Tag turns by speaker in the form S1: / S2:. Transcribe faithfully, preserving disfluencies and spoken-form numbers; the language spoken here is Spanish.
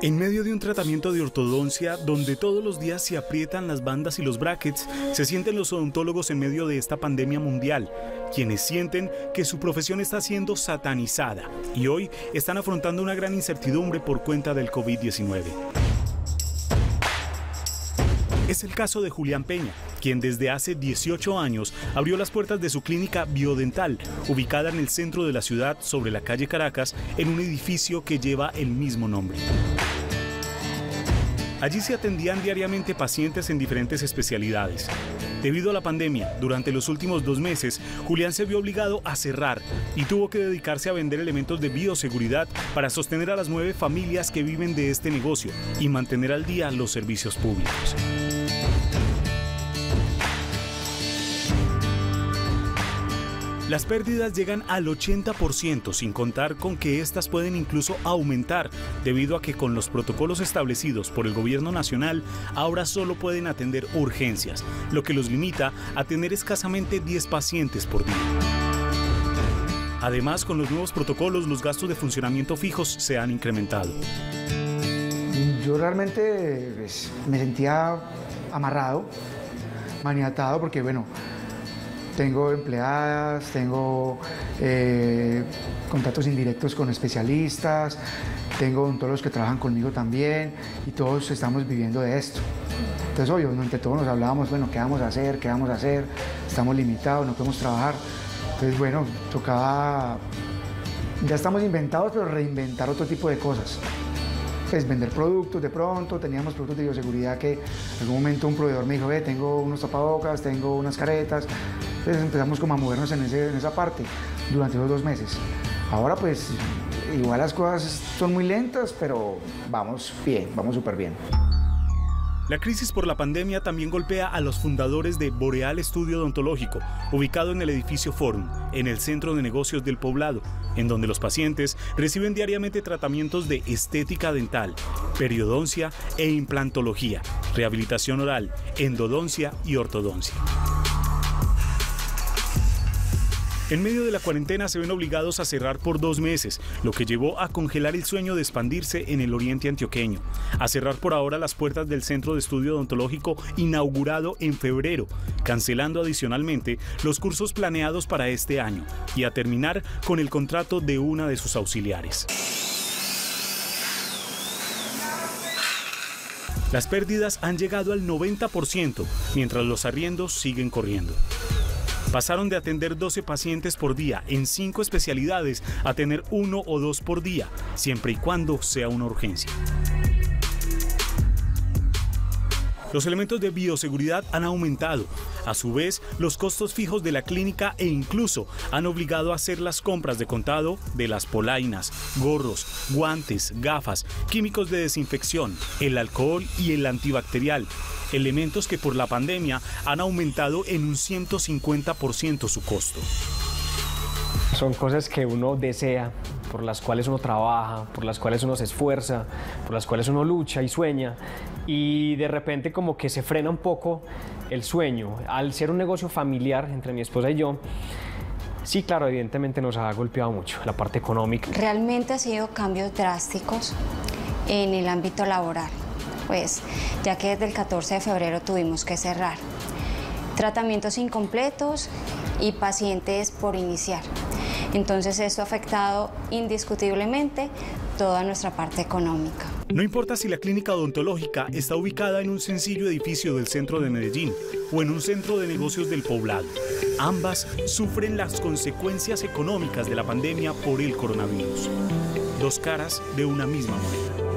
S1: En medio de un tratamiento de ortodoncia donde todos los días se aprietan las bandas y los brackets, se sienten los odontólogos en medio de esta pandemia mundial, quienes sienten que su profesión está siendo satanizada y hoy están afrontando una gran incertidumbre por cuenta del COVID diecinueve. Es el caso de Julián Peña, quien desde hace dieciocho años abrió las puertas de su clínica biodental, ubicada en el centro de la ciudad, sobre la calle Caracas, en un edificio que lleva el mismo nombre. Allí se atendían diariamente pacientes en diferentes especialidades. Debido a la pandemia, durante los últimos dos meses, Julián se vio obligado a cerrar y tuvo que dedicarse a vender elementos de bioseguridad para sostener a las nueve familias que viven de este negocio y mantener al día los servicios públicos. Las pérdidas llegan al ochenta por ciento, sin contar con que estas pueden incluso aumentar, debido a que con los protocolos establecidos por el gobierno nacional, ahora solo pueden atender urgencias, lo que los limita a tener escasamente diez pacientes por día. Además, con los nuevos protocolos, los gastos de funcionamiento fijos se han incrementado.
S2: Yo realmente pues, me sentía amarrado, maniatado, porque bueno, tengo empleadas, tengo eh, contactos indirectos con especialistas, tengo odontólogos que trabajan conmigo también y todos estamos viviendo de esto. Entonces, obvio, entre todos nos hablábamos, bueno, ¿qué vamos a hacer? ¿Qué vamos a hacer? Estamos limitados, no podemos trabajar. Entonces, bueno, tocaba, ya estamos inventados, pero reinventar otro tipo de cosas. Pues vender productos de pronto, teníamos productos de bioseguridad que en algún momento un proveedor me dijo, ve, tengo unos tapabocas, tengo unas caretas. Entonces empezamos como a movernos en, ese, en esa parte durante los dos meses. Ahora pues igual las cosas son muy lentas, pero vamos bien, vamos súper bien.
S1: La crisis por la pandemia también golpea a los fundadores de Boreal Estudio Odontológico, ubicado en el edificio Forum, en el centro de negocios del Poblado, en donde los pacientes reciben diariamente tratamientos de estética dental, periodoncia e implantología, rehabilitación oral, endodoncia y ortodoncia. En medio de la cuarentena se ven obligados a cerrar por dos meses, lo que llevó a congelar el sueño de expandirse en el oriente antioqueño, a cerrar por ahora las puertas del Centro de Estudio Odontológico inaugurado en febrero, cancelando adicionalmente los cursos planeados para este año y a terminar con el contrato de una de sus auxiliares. Las pérdidas han llegado al noventa por ciento, mientras los arriendos siguen corriendo. Pasaron de atender doce pacientes por día en cinco especialidades a tener uno o dos por día, siempre y cuando sea una urgencia. Los elementos de bioseguridad han aumentado. A su vez, los costos fijos de la clínica e incluso han obligado a hacer las compras de contado de las polainas, gorros, guantes, gafas, químicos de desinfección, el alcohol y el antibacterial, elementos que por la pandemia han aumentado en un ciento cincuenta por ciento su costo.
S3: Son cosas que uno desea, por las cuales uno trabaja, por las cuales uno se esfuerza, por las cuales uno lucha y sueña, y de repente como que se frena un poco el sueño. Al ser un negocio familiar entre mi esposa y yo, sí, claro, evidentemente nos ha golpeado mucho la parte económica.
S4: Realmente ha sido cambios drásticos en el ámbito laboral, pues ya que desde el catorce de febrero tuvimos que cerrar. Tratamientos incompletos y pacientes por iniciar. Entonces esto ha afectado indiscutiblemente toda nuestra parte económica.
S1: No importa si la clínica odontológica está ubicada en un sencillo edificio del centro de Medellín o en un centro de negocios del Poblado. Ambas sufren las consecuencias económicas de la pandemia por el coronavirus. Dos caras de una misma moneda.